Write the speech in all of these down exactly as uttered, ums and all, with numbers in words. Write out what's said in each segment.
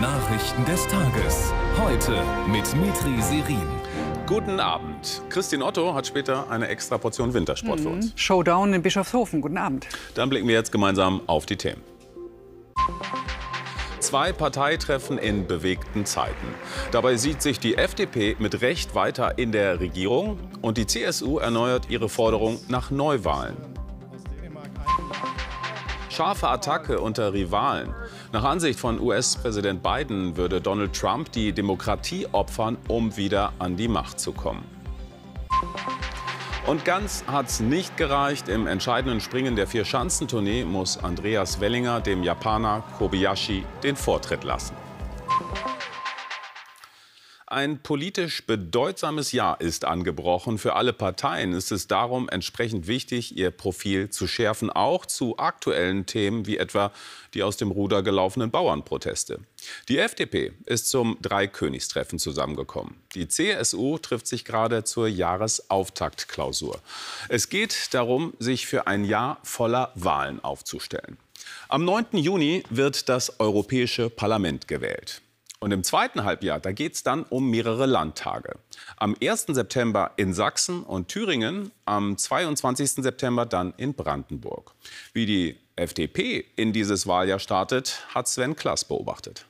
Nachrichten des Tages. Heute mit Mitri Serin. Guten Abend. Christine Otto hat später eine extra Portion Wintersport mhm. für uns. Showdown in Bischofshofen. Guten Abend. Dann blicken wir jetzt gemeinsam auf die Themen. Zwei Parteitreffen in bewegten Zeiten. Dabei sieht sich die F D P mit Recht weiter in der Regierung und die C S U erneuert ihre Forderung nach Neuwahlen. Scharfe Attacke unter Rivalen. Nach Ansicht von U S-Präsident Biden würde Donald Trump die Demokratie opfern, um wieder an die Macht zu kommen. Und ganz hat's nicht gereicht. Im entscheidenden Springen der Vier-Schanzentournee muss Andreas Wellinger dem Japaner Kobayashi den Vortritt lassen. Ein politisch bedeutsames Jahr ist angebrochen. Für alle Parteien ist es darum entsprechend wichtig, ihr Profil zu schärfen, auch zu aktuellen Themen wie etwa die aus dem Ruder gelaufenen Bauernproteste. Die F D P ist zum Dreikönigstreffen zusammengekommen. Die C S U trifft sich gerade zur Jahresauftaktklausur. Es geht darum, sich für ein Jahr voller Wahlen aufzustellen. Am neunten Juni wird das Europäische Parlament gewählt. Und im zweiten Halbjahr, da geht es dann um mehrere Landtage. Am ersten September in Sachsen und Thüringen, am zweiundzwanzigsten September dann in Brandenburg. Wie die F D P in dieses Wahljahr startet, hat Sven Klass beobachtet.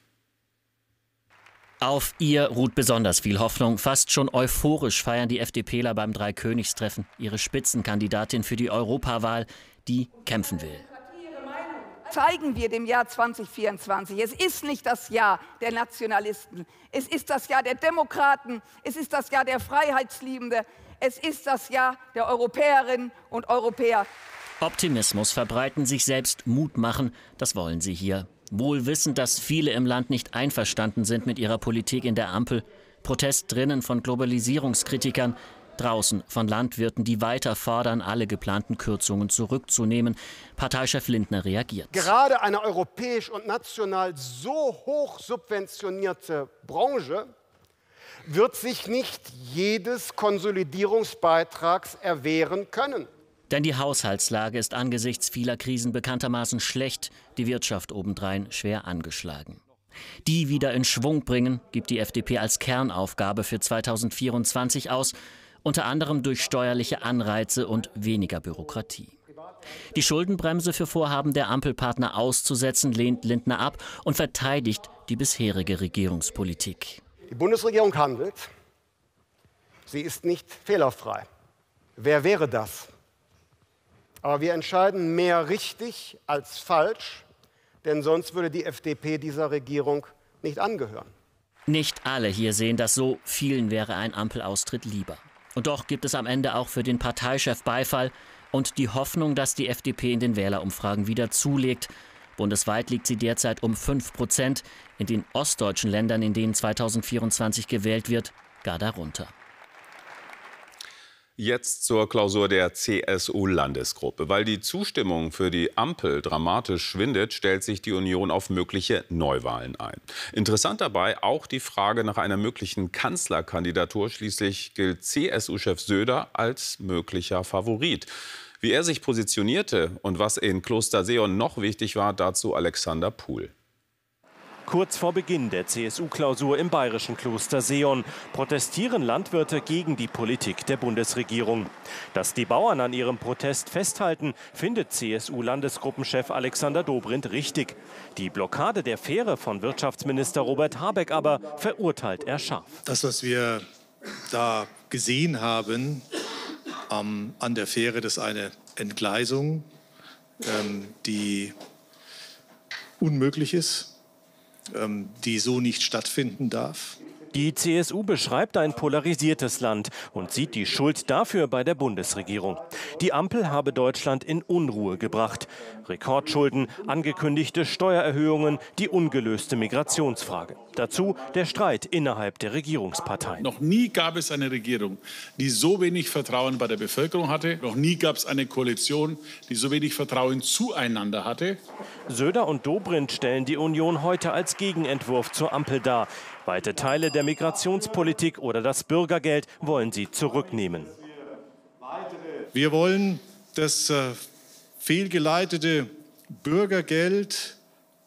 Auf ihr ruht besonders viel Hoffnung. Fast schon euphorisch feiern die FDPler beim Dreikönigstreffen ihre Spitzenkandidatin für die Europawahl, die kämpfen will. Zeigen wir dem Jahr zweitausendvierundzwanzig. Es ist nicht das Jahr der Nationalisten. Es ist das Jahr der Demokraten. Es ist das Jahr der Freiheitsliebenden. Es ist das Jahr der Europäerinnen und Europäer. Optimismus verbreiten, sich selbst Mut machen, das wollen sie hier. Wohl wissend, dass viele im Land nicht einverstanden sind mit ihrer Politik in der Ampel. Protest drinnen von Globalisierungskritikern. Draußen von Landwirten, die weiter fordern, alle geplanten Kürzungen zurückzunehmen. Parteichef Lindner reagiert. Gerade eine europäisch und national so hoch subventionierte Branche wird sich nicht jedes Konsolidierungsbeitrags erwehren können. Denn die Haushaltslage ist angesichts vieler Krisen bekanntermaßen schlecht, die Wirtschaft obendrein schwer angeschlagen. Die wieder in Schwung bringen, gibt die F D P als Kernaufgabe für zweitausendvierundzwanzig aus, unter anderem durch steuerliche Anreize und weniger Bürokratie. Die Schuldenbremse für Vorhaben der Ampelpartner auszusetzen, lehnt Lindner ab und verteidigt die bisherige Regierungspolitik. Die Bundesregierung handelt. Sie ist nicht fehlerfrei. Wer wäre das? Aber wir entscheiden mehr richtig als falsch, denn sonst würde die F D P dieser Regierung nicht angehören. Nicht alle hier sehen das so, vielen wäre ein Ampelaustritt lieber. Und doch gibt es am Ende auch für den Parteichef Beifall und die Hoffnung, dass die F D P in den Wählerumfragen wieder zulegt. Bundesweit liegt sie derzeit um fünf Prozent, in den ostdeutschen Ländern, in denen zweitausendvierundzwanzig gewählt wird, gar darunter. Jetzt zur Klausur der C S U-Landesgruppe. Weil die Zustimmung für die Ampel dramatisch schwindet, stellt sich die Union auf mögliche Neuwahlen ein. Interessant dabei auch die Frage nach einer möglichen Kanzlerkandidatur. Schließlich gilt C S U-Chef Söder als möglicher Favorit. Wie er sich positionierte und was in Kloster Seeon noch wichtig war, dazu Alexander Puhl. Kurz vor Beginn der C S U-Klausur im bayerischen Kloster Seeon protestieren Landwirte gegen die Politik der Bundesregierung. Dass die Bauern an ihrem Protest festhalten, findet C S U-Landesgruppenchef Alexander Dobrindt richtig. Die Blockade der Fähre von Wirtschaftsminister Robert Habeck aber verurteilt er scharf. Das, was wir da gesehen haben ähm, an der Fähre, das ist eine Entgleisung, ähm, die unmöglich ist, die so nicht stattfinden darf. Die C S U beschreibt ein polarisiertes Land und sieht die Schuld dafür bei der Bundesregierung. Die Ampel habe Deutschland in Unruhe gebracht. Rekordschulden, angekündigte Steuererhöhungen, die ungelöste Migrationsfrage. Dazu der Streit innerhalb der Regierungsparteien. Noch nie gab es eine Regierung, die so wenig Vertrauen bei der Bevölkerung hatte. Noch nie gab es eine Koalition, die so wenig Vertrauen zueinander hatte. Söder und Dobrindt stellen die Union heute als Gegenentwurf zur Ampel dar. Weite Teile der Migrationspolitik oder das Bürgergeld wollen sie zurücknehmen. Wir wollen das äh, fehlgeleitete Bürgergeld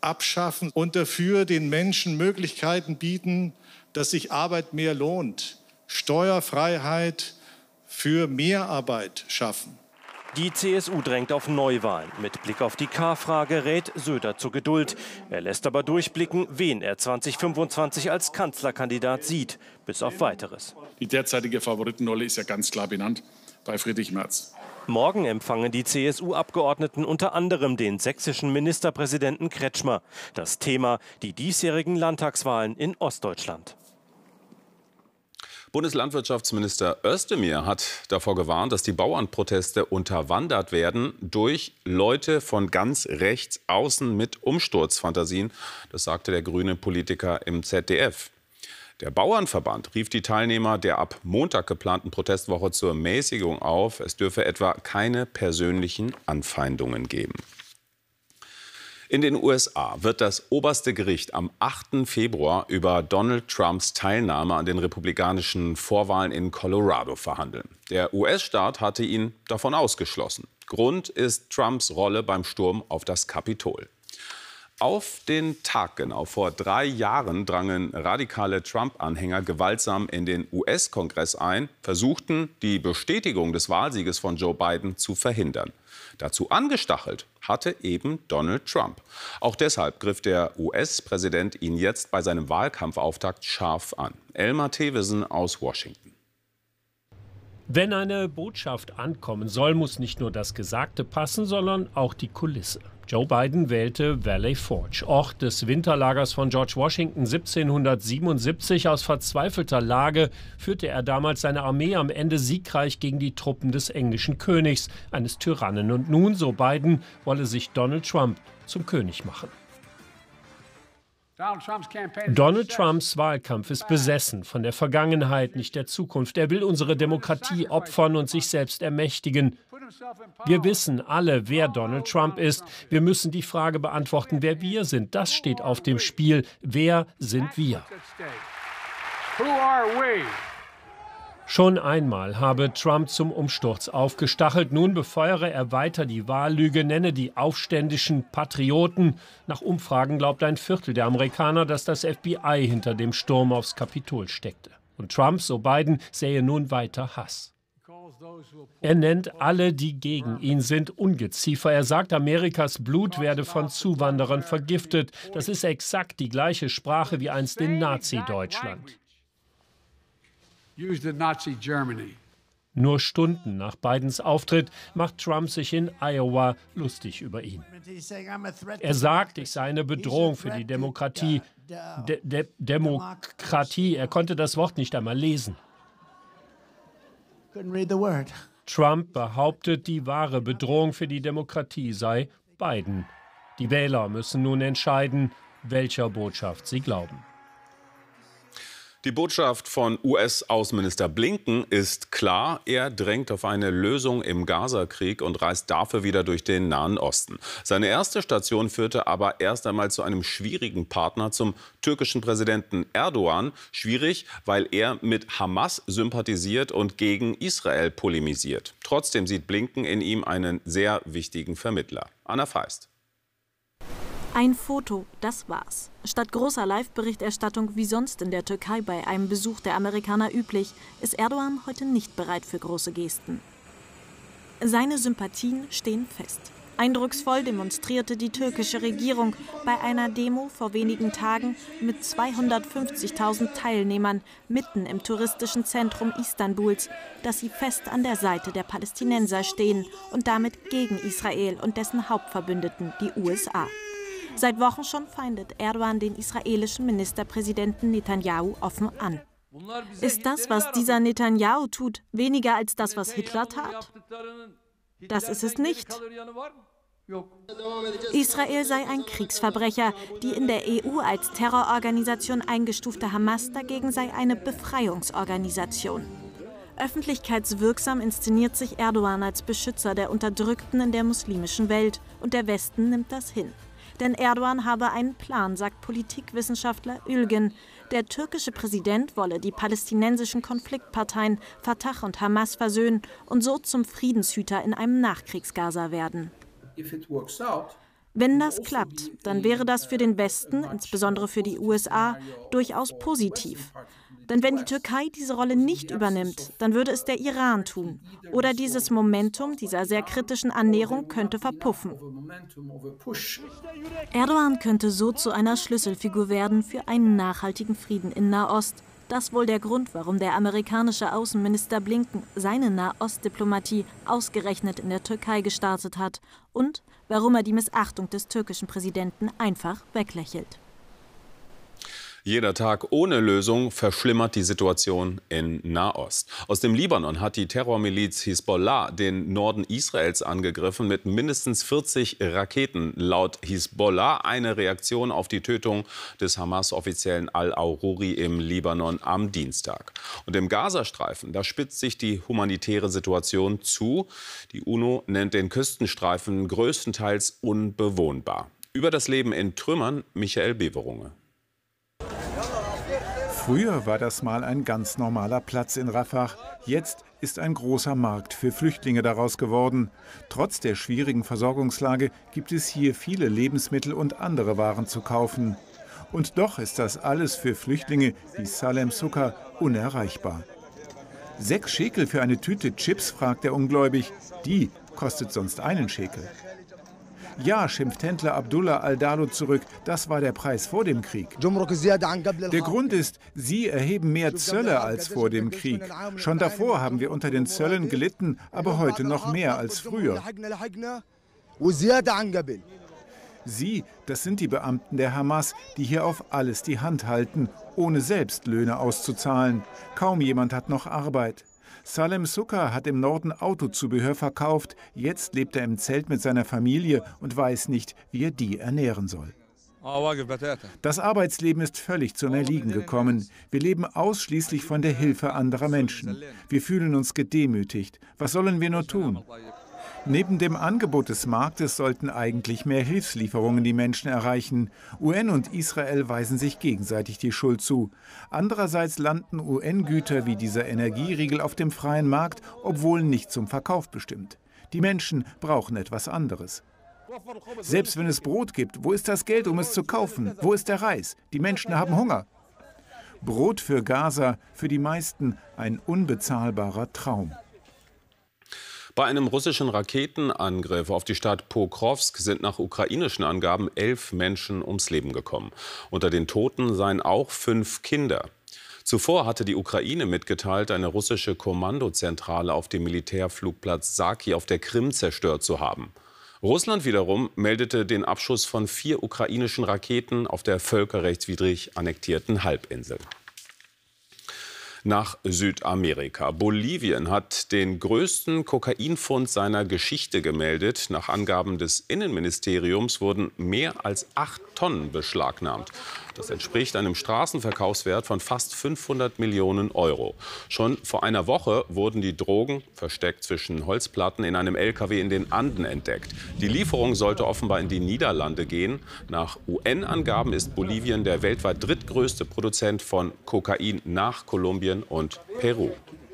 abschaffen und dafür den Menschen Möglichkeiten bieten, dass sich Arbeit mehr lohnt. Steuerfreiheit für Mehrarbeit schaffen. Die C S U drängt auf Neuwahlen. Mit Blick auf die K-Frage rät Söder zur Geduld. Er lässt aber durchblicken, wen er zweitausendfünfundzwanzig als Kanzlerkandidat sieht, bis auf Weiteres. Die derzeitige Favoritenrolle ist ja ganz klar benannt bei Friedrich Merz. Morgen empfangen die C S U-Abgeordneten unter anderem den sächsischen Ministerpräsidenten Kretschmer. Das Thema: die diesjährigen Landtagswahlen in Ostdeutschland. Bundeslandwirtschaftsminister Özdemir hat davor gewarnt, dass die Bauernproteste unterwandert werden durch Leute von ganz rechts außen mit Umsturzfantasien. Das sagte der grüne Politiker im Z D F. Der Bauernverband rief die Teilnehmer der ab Montag geplanten Protestwoche zur Mäßigung auf. Es dürfe etwa keine persönlichen Anfeindungen geben. In den U S A wird das oberste Gericht am achten Februar über Donald Trumps Teilnahme an den republikanischen Vorwahlen in Colorado verhandeln. Der U S-Staat hatte ihn davon ausgeschlossen. Grund ist Trumps Rolle beim Sturm auf das Kapitol. Auf den Tag genau vor drei Jahren drangen radikale Trump-Anhänger gewaltsam in den U S-Kongress ein, versuchten, die Bestätigung des Wahlsieges von Joe Biden zu verhindern. Dazu angestachelt hatte eben Donald Trump. Auch deshalb griff der U S-Präsident ihn jetzt bei seinem Wahlkampfauftakt scharf an. Elmar Thewissen aus Washington. Wenn eine Botschaft ankommen soll, muss nicht nur das Gesagte passen, sondern auch die Kulisse. Joe Biden wählte Valley Forge, Ort des Winterlagers von George Washington siebzehnhundertsiebenundsiebzig. Aus verzweifelter Lage führte er damals seine Armee am Ende siegreich gegen die Truppen des englischen Königs, eines Tyrannen. Und nun, so Biden, wolle sich Donald Trump zum König machen. Donald Trumps Wahlkampf ist besessen von der Vergangenheit, nicht der Zukunft. Er will unsere Demokratie opfern und sich selbst ermächtigen. Wir wissen alle, wer Donald Trump ist. Wir müssen die Frage beantworten, wer wir sind. Das steht auf dem Spiel. Wer sind wir? Schon einmal habe Trump zum Umsturz aufgestachelt. Nun befeuere er weiter die Wahllüge, nenne die aufständischen Patrioten. Nach Umfragen glaubt ein Viertel der Amerikaner, dass das F B I hinter dem Sturm aufs Kapitol steckte. Und Trump, so Biden, sähe nun weiter Hass. Er nennt alle, die gegen ihn sind, Ungeziefer. Er sagt, Amerikas Blut werde von Zuwanderern vergiftet. Das ist exakt die gleiche Sprache wie einst in Nazi-Deutschland. Nur Stunden nach Bidens Auftritt macht Trump sich in Iowa lustig über ihn. Er sagt, ich sei eine Bedrohung für die Demokratie. De De Demokratie, er konnte das Wort nicht einmal lesen. Trump behauptet, die wahre Bedrohung für die Demokratie sei Biden. Die Wähler müssen nun entscheiden, welcher Botschaft sie glauben. Die Botschaft von U S-Außenminister Blinken ist klar. Er drängt auf eine Lösung im Gaza-Krieg und reist dafür wieder durch den Nahen Osten. Seine erste Station führte aber erst einmal zu einem schwierigen Partner, zum türkischen Präsidenten Erdogan. Schwierig, weil er mit Hamas sympathisiert und gegen Israel polemisiert. Trotzdem sieht Blinken in ihm einen sehr wichtigen Vermittler. Anna Feist. Ein Foto, das war's. Statt großer Live-Berichterstattung wie sonst in der Türkei bei einem Besuch der Amerikaner üblich, ist Erdogan heute nicht bereit für große Gesten. Seine Sympathien stehen fest. Eindrucksvoll demonstrierte die türkische Regierung bei einer Demo vor wenigen Tagen mit zweihundertfünfzigtausend Teilnehmern mitten im touristischen Zentrum Istanbuls, dass sie fest an der Seite der Palästinenser stehen und damit gegen Israel und dessen Hauptverbündeten, die U S A. Seit Wochen schon feindet Erdogan den israelischen Ministerpräsidenten Netanyahu offen an. Ist das, was dieser Netanyahu tut, weniger als das, was Hitler tat? Das ist es nicht. Israel sei ein Kriegsverbrecher. Die in der E U als Terrororganisation eingestufte Hamas dagegen sei eine Befreiungsorganisation. Öffentlichkeitswirksam inszeniert sich Erdogan als Beschützer der Unterdrückten in der muslimischen Welt. Und der Westen nimmt das hin. Denn Erdogan habe einen Plan, sagt Politikwissenschaftler Ülgen. Der türkische Präsident wolle die palästinensischen Konfliktparteien Fatah und Hamas versöhnen und so zum Friedenshüter in einem Nachkriegs-Gaza werden. Wenn das klappt, dann wäre das für den Westen, insbesondere für die U S A, durchaus positiv. Denn wenn die Türkei diese Rolle nicht übernimmt, dann würde es der Iran tun. Oder dieses Momentum dieser sehr kritischen Annäherung könnte verpuffen. Erdogan könnte so zu einer Schlüsselfigur werden für einen nachhaltigen Frieden in Nahost. Das wohl der Grund, warum der amerikanische Außenminister Blinken seine Nahostdiplomatie ausgerechnet in der Türkei gestartet hat und warum er die Missachtung des türkischen Präsidenten einfach weglächelt. Jeder Tag ohne Lösung verschlimmert die Situation in Nahost. Aus dem Libanon hat die Terrormiliz Hisbollah den Norden Israels angegriffen mit mindestens vierzig Raketen. Laut Hisbollah eine Reaktion auf die Tötung des Hamas-Offiziellen al-Arouri im Libanon am Dienstag. Und im Gazastreifen, da spitzt sich die humanitäre Situation zu. Die UNO nennt den Küstenstreifen größtenteils unbewohnbar. Über das Leben in Trümmern Michael Beverunge. Früher war das mal ein ganz normaler Platz in Rafah. Jetzt ist ein großer Markt für Flüchtlinge daraus geworden. Trotz der schwierigen Versorgungslage gibt es hier viele Lebensmittel und andere Waren zu kaufen. Und doch ist das alles für Flüchtlinge wie Salem Sukkar unerreichbar. Sechs Schekel für eine Tüte Chips, fragt er ungläubig. Die kostet sonst einen Schekel. Ja, schimpft Händler Abdullah al-Dalu zurück, das war der Preis vor dem Krieg. Der Grund ist, sie erheben mehr Zölle als vor dem Krieg. Schon davor haben wir unter den Zöllen gelitten, aber heute noch mehr als früher. Sie, das sind die Beamten der Hamas, die hier auf alles die Hand halten, ohne selbst Löhne auszuzahlen. Kaum jemand hat noch Arbeit. Salem Sukkar hat im Norden Autozubehör verkauft. Jetzt lebt er im Zelt mit seiner Familie und weiß nicht, wie er die ernähren soll. Das Arbeitsleben ist völlig zum Erliegen gekommen. Wir leben ausschließlich von der Hilfe anderer Menschen. Wir fühlen uns gedemütigt. Was sollen wir nur tun? Neben dem Angebot des Marktes sollten eigentlich mehr Hilfslieferungen die Menschen erreichen. U N und Israel weisen sich gegenseitig die Schuld zu. Andererseits landen U N-Güter wie dieser Energieriegel auf dem freien Markt, obwohl nicht zum Verkauf bestimmt. Die Menschen brauchen etwas anderes. Selbst wenn es Brot gibt, wo ist das Geld, um es zu kaufen? Wo ist der Reis? Die Menschen haben Hunger. Brot für Gaza, für die meisten ein unbezahlbarer Traum. Bei einem russischen Raketenangriff auf die Stadt Pokrovsk sind nach ukrainischen Angaben elf Menschen ums Leben gekommen. Unter den Toten seien auch fünf Kinder. Zuvor hatte die Ukraine mitgeteilt, eine russische Kommandozentrale auf dem Militärflugplatz Saki auf der Krim zerstört zu haben. Russland wiederum meldete den Abschuss von vier ukrainischen Raketen auf der völkerrechtswidrig annektierten Halbinsel. Nach Südamerika. Bolivien hat den größten Kokainfund seiner Geschichte gemeldet. Nach Angaben des Innenministeriums wurden mehr als acht Tonnen beschlagnahmt. Das entspricht einem Straßenverkaufswert von fast fünfhundert Millionen Euro. Schon vor einer Woche wurden die Drogen, versteckt zwischen Holzplatten, in einem L K W in den Anden entdeckt. Die Lieferung sollte offenbar in die Niederlande gehen. Nach U N-Angaben ist Bolivien der weltweit drittgrößte Produzent von Kokain nach Kolumbien und Peru.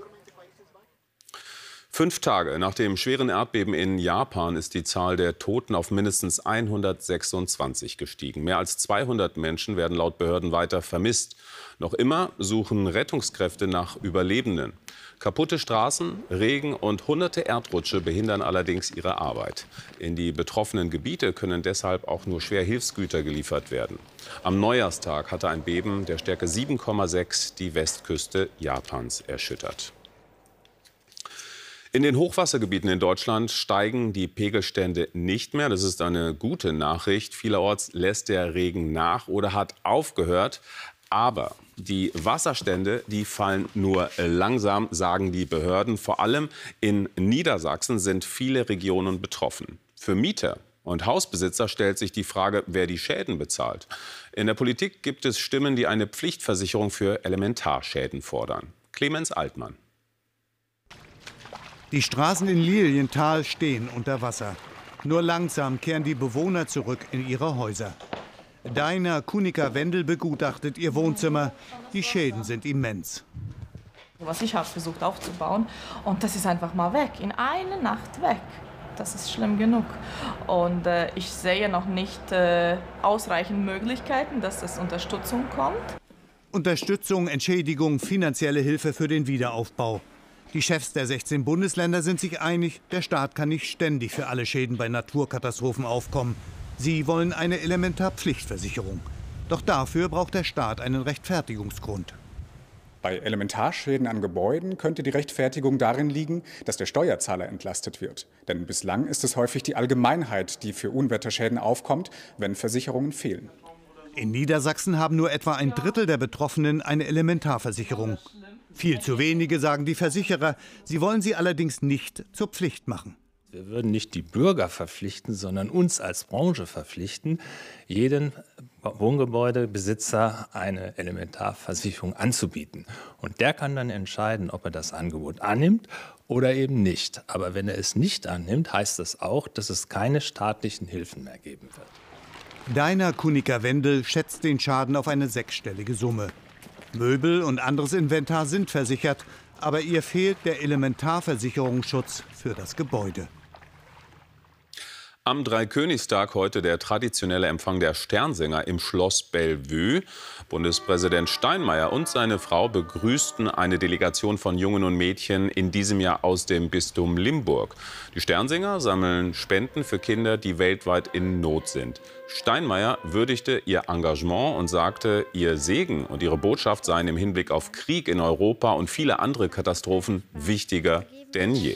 Fünf Tage nach dem schweren Erdbeben in Japan ist die Zahl der Toten auf mindestens hundertsechsundzwanzig gestiegen. Mehr als zweihundert Menschen werden laut Behörden weiter vermisst. Noch immer suchen Rettungskräfte nach Überlebenden. Kaputte Straßen, Regen und hunderte Erdrutsche behindern allerdings ihre Arbeit. In die betroffenen Gebiete können deshalb auch nur schwer Hilfsgüter geliefert werden. Am Neujahrstag hatte ein Beben der Stärke sieben Komma sechs die Westküste Japans erschüttert. In den Hochwassergebieten in Deutschland steigen die Pegelstände nicht mehr. Das ist eine gute Nachricht. Vielerorts lässt der Regen nach oder hat aufgehört. Aber die Wasserstände, die fallen nur langsam, sagen die Behörden. Vor allem in Niedersachsen sind viele Regionen betroffen. Für Mieter und Hausbesitzer stellt sich die Frage, wer die Schäden bezahlt. In der Politik gibt es Stimmen, die eine Pflichtversicherung für Elementarschäden fordern. Clemens Altmann. Die Straßen in Lilienthal stehen unter Wasser. Nur langsam kehren die Bewohner zurück in ihre Häuser. Daina Kunika-Wendel begutachtet ihr Wohnzimmer. Die Schäden sind immens. Was ich habe versucht aufzubauen und das ist einfach mal weg, in einer Nacht weg. das ist schlimm genug. Und äh, ich sehe noch nicht äh, ausreichend Möglichkeiten, dass es Unterstützung kommt. Unterstützung, Entschädigung, finanzielle Hilfe für den Wiederaufbau. Die Chefs der sechzehn Bundesländer sind sich einig, der Staat kann nicht ständig für alle Schäden bei Naturkatastrophen aufkommen. Sie wollen eine Elementarpflichtversicherung. Doch dafür braucht der Staat einen Rechtfertigungsgrund. Bei Elementarschäden an Gebäuden könnte die Rechtfertigung darin liegen, dass der Steuerzahler entlastet wird. Denn bislang ist es häufig die Allgemeinheit, die für Unwetterschäden aufkommt, wenn Versicherungen fehlen. In Niedersachsen haben nur etwa ein Drittel der Betroffenen eine Elementarversicherung. Viel zu wenige, sagen die Versicherer. Sie wollen sie allerdings nicht zur Pflicht machen. Wir würden nicht die Bürger verpflichten, sondern uns als Branche verpflichten, jeden Wohngebäudebesitzer eine Elementarversicherung anzubieten. Und der kann dann entscheiden, ob er das Angebot annimmt oder eben nicht. Aber wenn er es nicht annimmt, heißt das auch, dass es keine staatlichen Hilfen mehr geben wird. Daina Kunica-Wendel schätzt den Schaden auf eine sechsstellige Summe. Möbel und anderes Inventar sind versichert, aber ihr fehlt der Elementarversicherungsschutz für das Gebäude. Am Dreikönigstag heute der traditionelle Empfang der Sternsinger im Schloss Bellevue. Bundespräsident Steinmeier und seine Frau begrüßten eine Delegation von Jungen und Mädchen in diesem Jahr aus dem Bistum Limburg. Die Sternsinger sammeln Spenden für Kinder, die weltweit in Not sind. Steinmeier würdigte ihr Engagement und sagte, ihr Segen und ihre Botschaft seien im Hinblick auf Krieg in Europa und viele andere Katastrophen wichtiger denn je.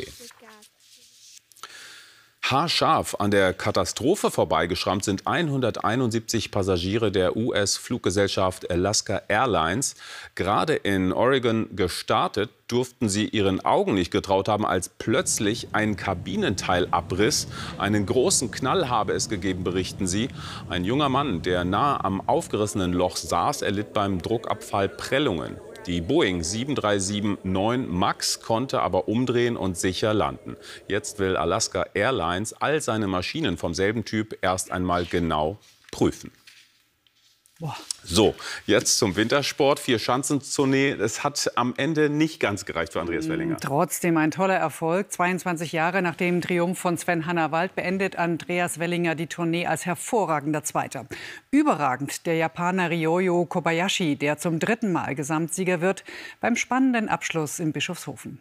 Haarscharf an der Katastrophe vorbeigeschrammt sind hunderteinundsiebzig Passagiere der U S-Fluggesellschaft Alaska Airlines. Gerade in Oregon gestartet, durften sie ihren Augen nicht getraut haben, als plötzlich ein Kabinenteil abriss. Einen großen Knall habe es gegeben, berichten sie. Ein junger Mann, der nahe am aufgerissenen Loch saß, erlitt beim Druckabfall Prellungen. Die Boeing sieben drei sieben neun MAX konnte aber umdrehen und sicher landen. Jetzt will Alaska Airlines all seine Maschinen vom selben Typ erst einmal genau prüfen. Boah. So, jetzt zum Wintersport. Vier-Schanzentournee. Es hat am Ende nicht ganz gereicht für Andreas Wellinger. Trotzdem ein toller Erfolg. zweiundzwanzig Jahre nach dem Triumph von Sven Hannawald beendet Andreas Wellinger die Tournee als hervorragender Zweiter. Überragend der Japaner Ryoyo Kobayashi, der zum dritten Mal Gesamtsieger wird, beim spannenden Abschluss in Bischofshofen.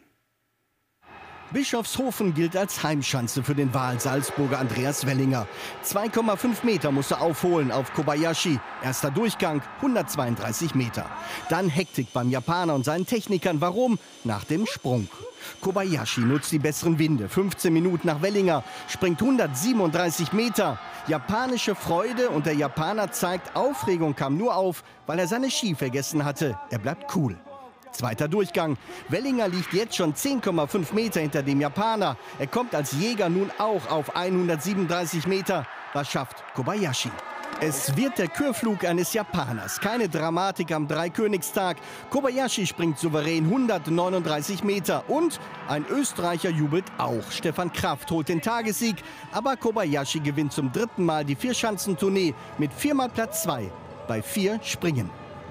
Bischofshofen gilt als Heimschanze für den Wahl-Salzburger Andreas Wellinger. zwei Komma fünf Meter musste aufholen auf Kobayashi. Erster Durchgang, hundertzweiunddreißig Meter. Dann Hektik beim Japaner und seinen Technikern. Warum? Nach dem Sprung. Kobayashi nutzt die besseren Winde. fünfzehn Minuten nach Wellinger, springt hundertsiebenunddreißig Meter. Japanische Freude und der Japaner zeigt, Aufregung kam nur auf, weil er seine Ski vergessen hatte. Er bleibt cool. Zweiter Durchgang. Wellinger liegt jetzt schon zehn Komma fünf Meter hinter dem Japaner. Er kommt als Jäger nun auch auf hundertsiebenunddreißig Meter. Was schafft Kobayashi? Es wird der Kürflug eines Japaners. Keine Dramatik am Dreikönigstag. Kobayashi springt souverän hundertneununddreißig Meter. Und ein Österreicher jubelt auch. Stefan Kraft holt den Tagessieg. Aber Kobayashi gewinnt zum dritten Mal die Vierschanzentournee mit viermal Platz zwei bei vier Springen.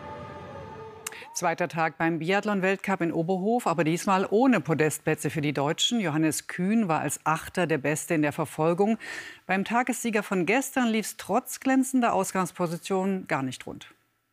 Zweiter Tag beim Biathlon-Weltcup in Oberhof, aber diesmal ohne Podestplätze für die Deutschen. Johannes Kühn war als Achter der Beste in der Verfolgung. Beim Tagessieger von gestern lief es trotz glänzender Ausgangsposition gar nicht rund.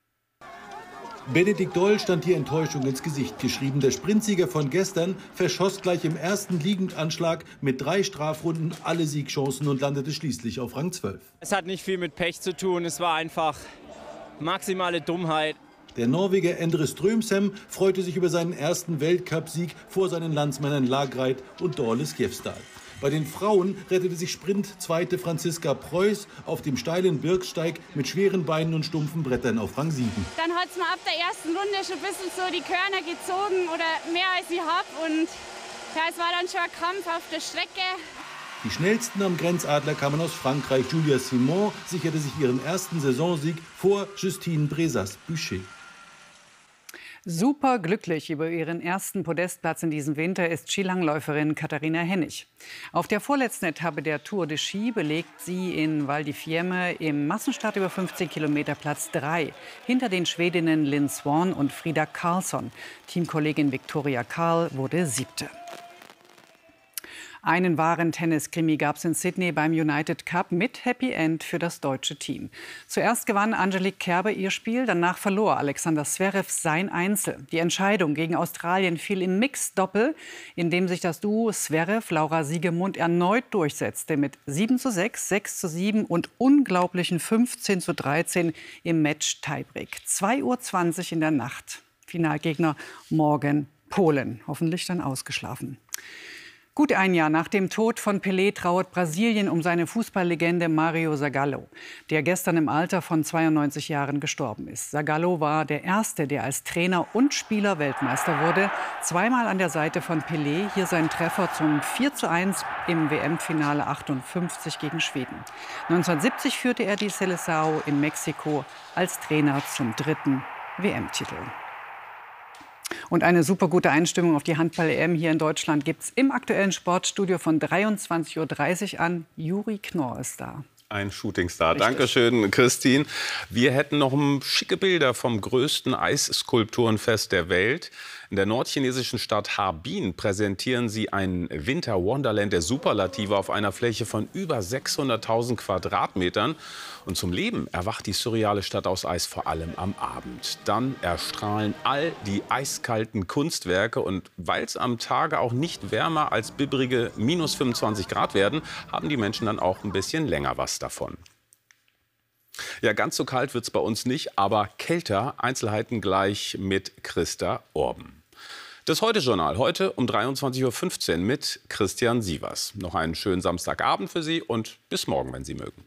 Benedikt Doll stand die Enttäuschung ins Gesicht geschrieben. Der Sprintsieger von gestern verschoss gleich im ersten Liegendanschlag mit drei Strafrunden alle Siegchancen und landete schließlich auf Rang zwölf. Es hat nicht viel mit Pech zu tun, es war einfach maximale Dummheit. Der Norweger Endre Strömsem freute sich über seinen ersten Weltcupsieg vor seinen Landsmännern Lagreit und Dorle Skjevstad. Bei den Frauen rettete sich Sprint-Zweite Franziska Preuß auf dem steilen Birksteig mit schweren Beinen und stumpfen Brettern auf Rang sieben. Dann hat es mir ab der ersten Runde schon ein bisschen so die Körner gezogen oder mehr als ich habe. Und ja, es war dann schon ein Kampf auf der Strecke. Die schnellsten am Grenzadler kamen aus Frankreich. Julia Simon sicherte sich ihren ersten Saisonsieg vor Justine Brezas-Buchet. Super glücklich über ihren ersten Podestplatz in diesem Winter ist Skilangläuferin Katharina Hennig. Auf der vorletzten Etappe der Tour de Ski belegt sie in Val di Fiemme im Massenstart über fünfzehn Kilometer Platz drei. Hinter den Schwedinnen Lynn Swan und Frida Karlsson. Teamkollegin Viktoria Karl wurde siebte. Einen wahren Tenniskrimi gab es in Sydney beim United Cup mit Happy End für das deutsche Team. Zuerst gewann Angelique Kerber ihr Spiel, danach verlor Alexander Zverev sein Einzel. Die Entscheidung gegen Australien fiel im Mixed-Doppel, in dem sich das Duo Zverev-Laura Siegemund erneut durchsetzte mit sieben zu sechs, sechs zu sieben und unglaublichen fünfzehn zu dreizehn im Match-Tiebreak. zwei Uhr zwanzig in der Nacht. Finalgegner morgen Polen. Hoffentlich dann ausgeschlafen. Gut ein Jahr nach dem Tod von Pelé trauert Brasilien um seine Fußballlegende Mario Zagallo, der gestern im Alter von zweiundneunzig Jahren gestorben ist. Zagallo war der Erste, der als Trainer und Spieler Weltmeister wurde. Zweimal an der Seite von Pelé, hier sein Treffer zum vier zu eins im W M-Finale achtundfünfzig gegen Schweden. neunzehnhundertsiebzig führte er die Seleção in Mexiko als Trainer zum dritten W M-Titel. Und eine super gute Einstimmung auf die Handball-E M hier in Deutschland gibt es im aktuellen Sportstudio von dreiundzwanzig Uhr dreißig an. Juri Knorr ist da. Ein Shootingstar. Dankeschön, Christine. Wir hätten noch schicke Bilder vom größten Eisskulpturenfest der Welt. In der nordchinesischen Stadt Harbin präsentieren sie ein Winter-Wonderland der Superlative auf einer Fläche von über sechshunderttausend Quadratmetern. Und zum Leben erwacht die surreale Stadt aus Eis vor allem am Abend. Dann erstrahlen all die eiskalten Kunstwerke. Und weil es am Tage auch nicht wärmer als bibberige minus fünfundzwanzig Grad werden, haben die Menschen dann auch ein bisschen länger was davon. Ja, ganz so kalt wird es bei uns nicht, aber kälter. Einzelheiten gleich mit Christa Orben. Das Heute-Journal heute um dreiundzwanzig Uhr fünfzehn mit Christian Sievers. Noch einen schönen Samstagabend für Sie und bis morgen, wenn Sie mögen.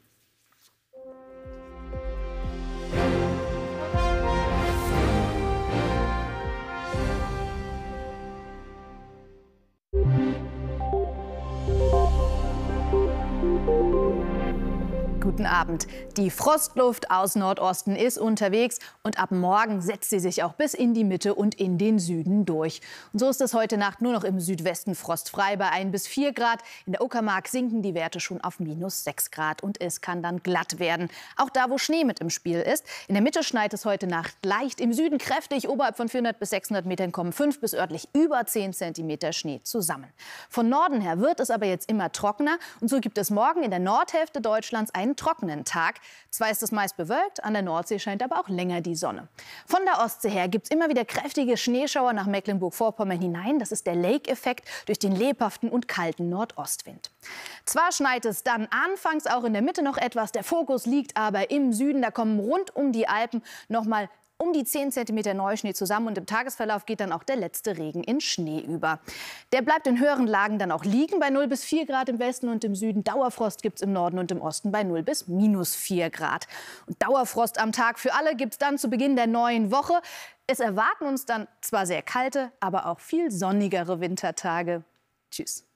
Guten Abend. Die Frostluft aus Nordosten ist unterwegs und ab morgen setzt sie sich auch bis in die Mitte und in den Süden durch. Und so ist es heute Nacht nur noch im Südwesten frostfrei bei ein bis vier Grad. In der Uckermark sinken die Werte schon auf minus sechs Grad und es kann dann glatt werden. Auch da, wo Schnee mit im Spiel ist. In der Mitte schneit es heute Nacht leicht, im Süden kräftig. Oberhalb von vierhundert bis sechshundert Metern kommen fünf bis örtlich über zehn Zentimeter Schnee zusammen. Von Norden her wird es aber jetzt immer trockener und so gibt es morgen in der Nordhälfte Deutschlands einen trockenen Tag. Zwar ist es meist bewölkt, an der Nordsee scheint aber auch länger die Sonne. Von der Ostsee her gibt es immer wieder kräftige Schneeschauer nach Mecklenburg-Vorpommern hinein. Das ist der Lake-Effekt durch den lebhaften und kalten Nordostwind. Zwar schneit es dann anfangs auch in der Mitte noch etwas, der Fokus liegt aber im Süden. Da kommen rund um die Alpen noch mal um die zehn Zentimeter Neuschnee zusammen und im Tagesverlauf geht dann auch der letzte Regen in Schnee über. Der bleibt in höheren Lagen dann auch liegen bei null bis vier Grad im Westen und im Süden. Dauerfrost gibt es im Norden und im Osten bei null bis minus vier Grad. Und Dauerfrost am Tag für alle gibt es dann zu Beginn der neuen Woche. Es erwarten uns dann zwar sehr kalte, aber auch viel sonnigere Wintertage. Tschüss.